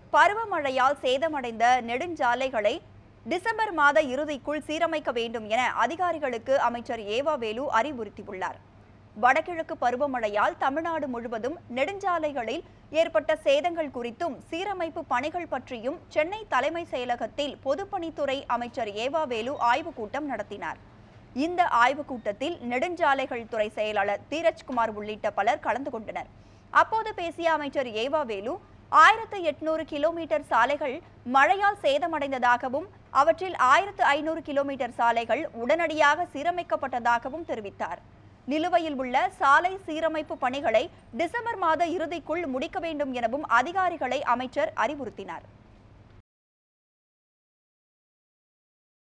பருவமழையால் சேதமடைந்த நெடுஞ்சாலைகளை டிசம்பர் மாத இறுதிக்குள் சீரமைக்க வேண்டும் என அதிகாரிகளுக்கு அமைச்சர் ஏவா வேலு அறிவுறுத்தியுள்ளார். வடகிழக்கு பருவமழையால் தமிழ்நாடு முழுவதும் நெடுஞ்சாலைகளில் ஏற்பட்ட சேதங்கள் குறித்தும் சீரமைப்பு பணிகள் பற்றியும் சென்னை தலைமைச் செயலகத்தில் பொதுப்பணித்துறை அமைச்சர் ஏவா வேலு ஆய்வுக் கூட்டம் நடத்தினார். இந்த ஆய்வுக் கூட்டத்தில் நெடுஞ்சாலைகள் துறை செயலாளர் தீரஜ்குமார் உள்ளிட்ட பலர் கலந்து கொண்டனர். அப்போது பேசிய அமைச்சர் ஏவா வேலு 1800 கிலோமீட்டர் சாலைகள் மழையால் சேதமடைந்ததாகவும் அவற்றில் 1500 கிலோமீட்டர் சாலைகள் உடனடியாக சீரமைக்கப்பட்டதாகவும் தெரிவித்தார். நிலுவையில் உள்ள சாலை சீரமைப்பு பணிகளை டிசம்பர் மாத இறுதிக்குள் முடிக்க வேண்டும் எனவும் அதிகாரிகளை அமைச்சர் அறிவுறுத்தினார்.